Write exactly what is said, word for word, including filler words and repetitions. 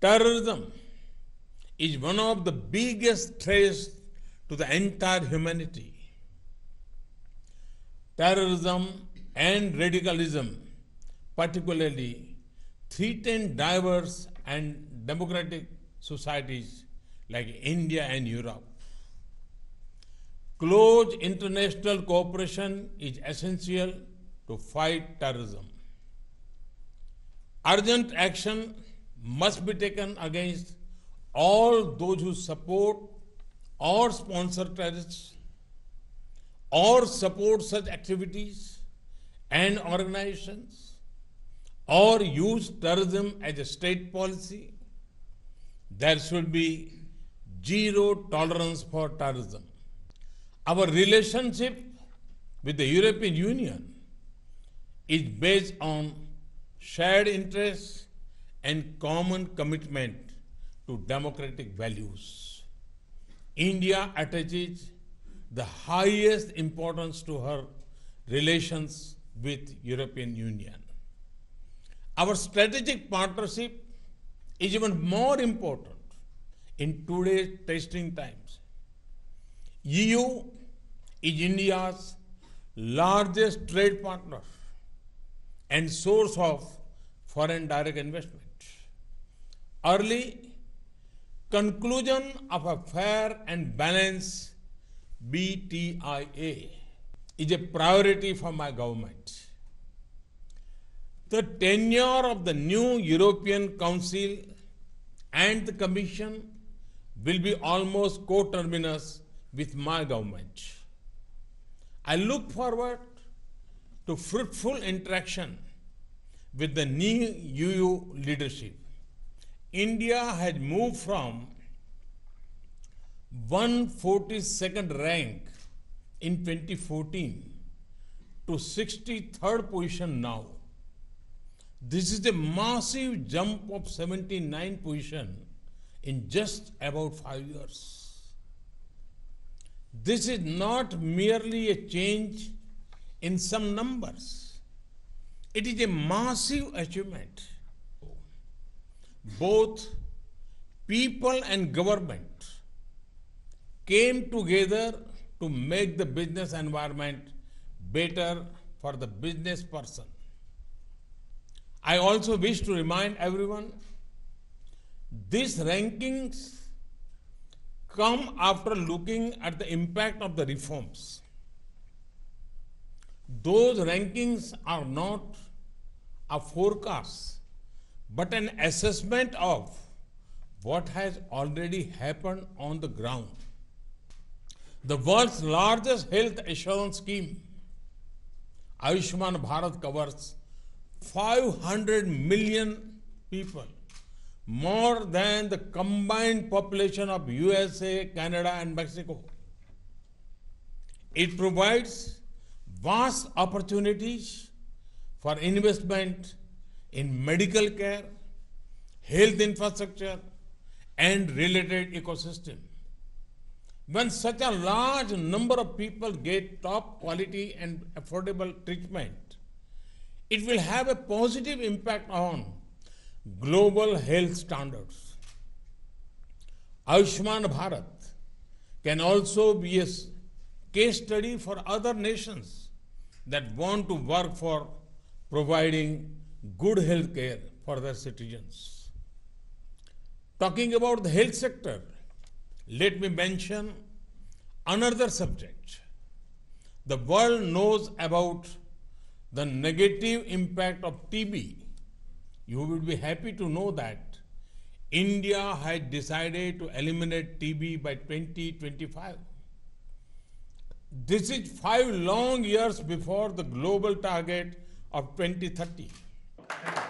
Terrorism is one of the biggest threats to the entire humanity. Terrorism and radicalism particularly threaten diverse and democratic societies like India and Europe. Close international cooperation is essential to fight terrorism. Urgent action must be taken against all those who support or sponsor terrorists or support such activities and organizations or use terrorism as a state policy. There should be zero tolerance for terrorism. Our relationship with the European Union is based on shared interests and common commitment to democratic values. India attaches the highest importance to her relations with European Union. Our strategic partnership is even more important in today's testing times. E U is India's largest trade partner and source of foreign direct investment. Early conclusion of a fair and balanced B T I A is a priority for my government. The tenure of the new European Council and the Commission will be almost coterminous with my government. I look forward to fruitful interaction with the new E U leadership. India has moved from one hundred forty-second rank in twenty fourteen to sixty-third position now. This is a massive jump of seventy-nine positions in just about five years. This is not merely a change in some numbers. It is a massive achievement. Both people and government came together to make the business environment better for the business person. I also wish to remind everyone, these rankings come after looking at the impact of the reforms. Those rankings are not a forecast, but an assessment of what has already happened on the ground. The world's largest health assurance scheme, Ayushman Bharat, covers five hundred million people, more than the combined population of U S A, Canada, and Mexico. It provides vast opportunities for investment in medical care, health infrastructure, and related ecosystem. When such a large number of people get top quality and affordable treatment, it will have a positive impact on global health standards. Ayushman Bharat can also be a case study for other nations that want to work for providing good health care for their citizens. Talking about the health sector, let me mention another subject. The world knows about the negative impact of T B. You will be happy to know that India has decided to eliminate T B by twenty twenty-five. This is five long years before the global target of twenty thirty.